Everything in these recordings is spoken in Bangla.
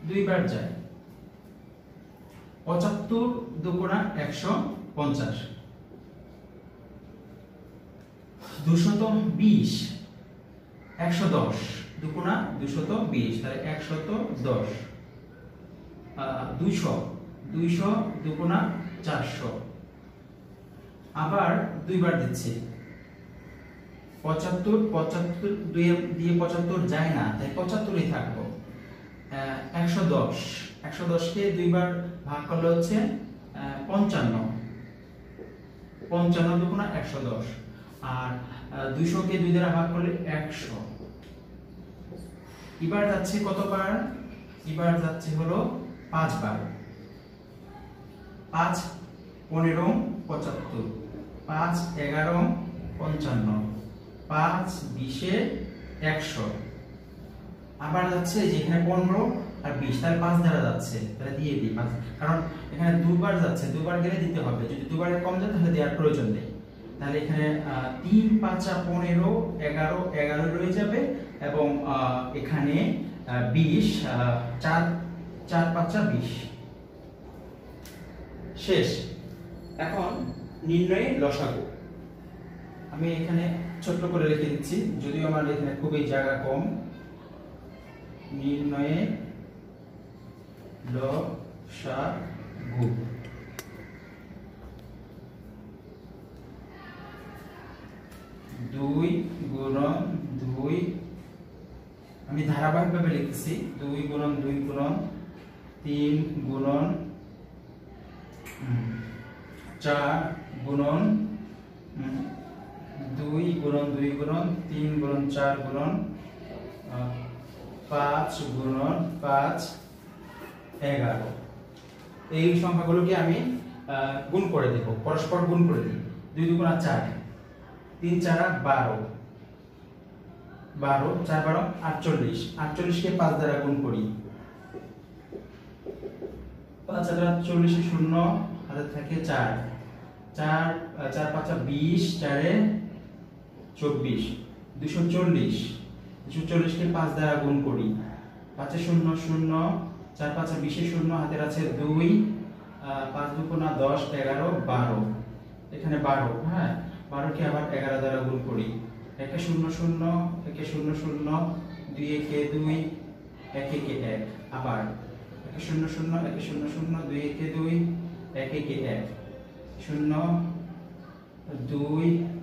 দুইবার যায়। 75 দুগুণা 150, 220, 110 দুগুণা 220, তাহলে 110, 200, 200 দুগুণা 400, আবার দুইবার দিচ্ছি। 75, 75 দিয়ে 75 যায় না, তাই 75ই থাকবো। 110, 110 কে দুইবার ভাগ করলে হচ্ছে 55, 55 দুগুণা 110, আর 200 কে 2 দ্বারা ভাগ করলে 100। এবার যাচ্ছে কতবার? এবার যাচ্ছে হলো 5 বার। 5 15 75, 5 11 55, 5 20 100। আবার যাচ্ছে যেখানে 15 আর 20, তাহলে 5 দ্বারা যাচ্ছে, তাহলে দিয়ে দিই 5, কারণ এখানে দুবার যাচ্ছে, দুবার গেলে দিতে হবে। যদি দুবারের কম যায় তাহলে দেওয়ার প্রয়োজন নেই। তাহলে এখানে 3 5 15 11 11 রয়ে যাবে, এবং এখানে 20, 4 4 5 20 শেষ। এখন নির্ণয়ে লসাগু আমি এখানে ছোট করে লিখে দিচ্ছি, যদিও আমার এখানে খুবই জায়গা কম। নির্ণয়ে লসাগু, দুই গুণন 2, আমি ধারাবাহিকভাবে লিখতেছি। 2 গুণন 2 গুণন 3 গুণন 4 গুণন 2 গুণন 2 গুণন 3 গুণন 4 গুণন 5 গুণন 5 11। এই সংখ্যাগুলোকে আমি গুণ করে দেব, পরস্পর গুণ করে দিই। 2 দুগুণা 4, 3 4 12, 12 4 12 48, 48 কে 5 দ্বারা গুণ করি। 5 48 শূন্য, হাতে থাকে 4, 4 4 5 20, 4 24, 240, 240 কে 5 দ্বারা গুণ করি। 5 শূন্য শূন্য, 4 5 20 শূন্য, হাতের আছে 2, 5 দুগুণা 10 11 12, এখানে 12, হ্যাঁ 12 কে আবার 11 দ্বারা গুণ করি। 1 শূন্য শূন্য, 1 শূন্য শূন্য, 2 1 2, 1 1 1, আবার 1 শূন্য শূন্য, 1 শূন্য শূন্য, 2 1 2, 1 1 1, 0 2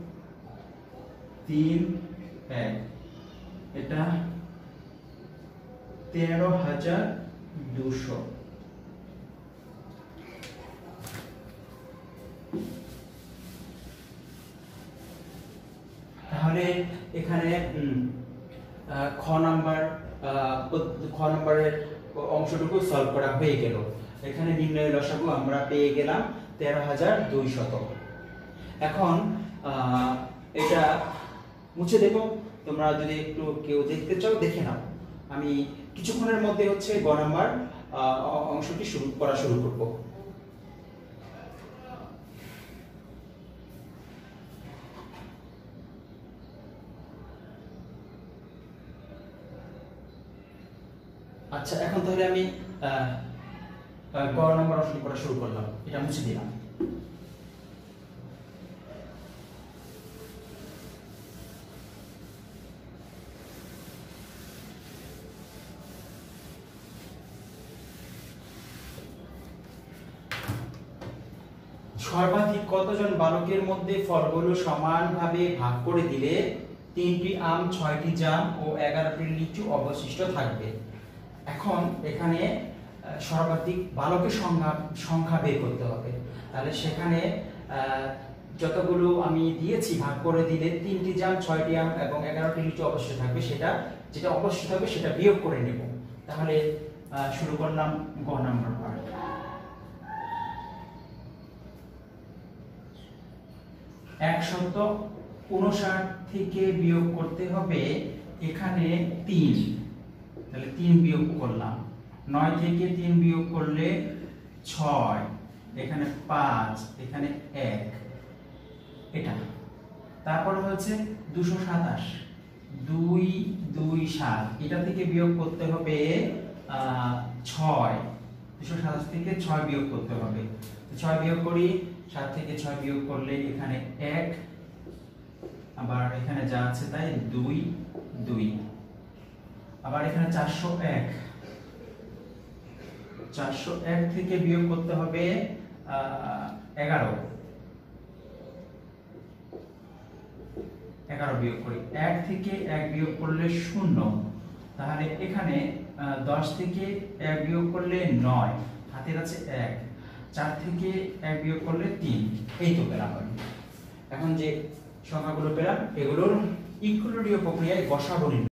3 1, এটা 13,200। তাহলে এখানে খ নাম্বারের অংশটুকু সলভ করা হয়ে গেল। এখানে নির্ণয় লসাগু আমরা পেয়ে গেলাম 13,200। এখন এটা মুছে দেব, তোমরা যদি একটু কেউ দেখতে চাও দেখে নাও। আমি কিছুক্ষণের মধ্যে হচ্ছে গ নাম্বার অংশটি শুরু করব। আচ্ছা, এখন তাহলে আমি গ নাম্বার অংশটি করা শুরু করলাম, এটা মুছে দিলাম। সর্বাধিক কতজন বালকের মধ্যে ফলগুলো সমানভাবে ভাগ করে দিলে 3টি আম, 6টি জাম ও 11টি লিচু অবশিষ্ট থাকবে? এখন এখানে সর্বাধিক বালকের সংখ্যা বের করতে হবে। তাহলে সেখানে যতগুলো আমি দিয়েছি ভাগ করে দিলে 3টি জাম, 6টি আম এবং 11টি লিচু অবশিষ্ট থাকবে, যেটা অবশিষ্ট থাকবে সেটা বিয়োগ করে নেব। তাহলে শুরু করলাম গ নাম্বার পার্ট। 159 থেকে বিয়োগ করতে হবে এখানে 3, তাহলে 3 বিয়োগ করলাম। 9 থেকে 3 বিয়োগ করলে 6, এখানে 5, এখানে 1, এটা। তারপর হচ্ছে 227, 2 2 7, এটা থেকে বিয়োগ করতে হবে 6 227 থেকে 6 বিয়োগ করতে হবে। 6 বিয়োগ করি, 7 থেকে 6 বিয়োগ করলে এখানে 1, আবার এখানে যা আছে তাই 2 2, আবার এখানে 401 থেকে বিয়োগ করতে হবে 11 বিয়োগ করি, 1 থেকে 1 বিয়োগ করলে 0, তাহলে এখানে 10 থেকে 1 বিয়োগ করলে 9, হাতের আছে 1, 4 থেকে 1 বিয়োগ করলে 3, এই তো পেলাম। এখন যে সংখ্যাগুলো পেলাম এগুলোর ইকুয়েডরীয় প্রক্রিয়ায় গসাগু